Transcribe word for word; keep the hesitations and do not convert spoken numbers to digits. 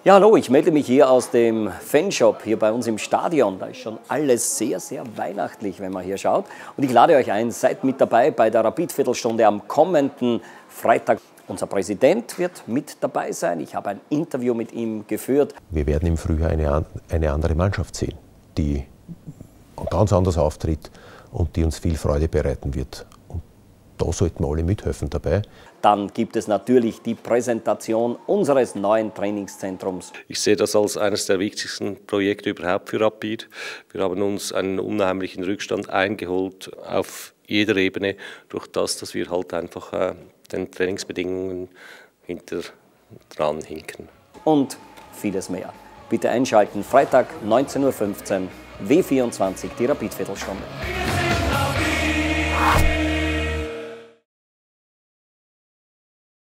Ja, hallo, ich melde mich hier aus dem Fanshop hier bei uns im Stadion. Da ist schon alles sehr, sehr weihnachtlich, wenn man hier schaut. Und ich lade euch ein, seid mit dabei bei der Rapid-Viertelstunde am kommenden Freitag. Unser Präsident wird mit dabei sein. Ich habe ein Interview mit ihm geführt. Wir werden im Frühjahr eine, eine andere Mannschaft sehen, die ganz anders auftritt und die uns viel Freude bereiten wird. Und da sollten wir alle mithelfen dabei. Dann gibt es natürlich die Präsentation unseres neuen Trainingszentrums. Ich sehe das als eines der wichtigsten Projekte überhaupt für Rapid. Wir haben uns einen unheimlichen Rückstand eingeholt auf jeder Ebene durch das, dass wir halt einfach äh, den Trainingsbedingungen hinter dran hinken. Und vieles mehr. Bitte einschalten, Freitag neunzehn Uhr fünfzehn, W vierundzwanzig, die Rapid-Viertelstunde.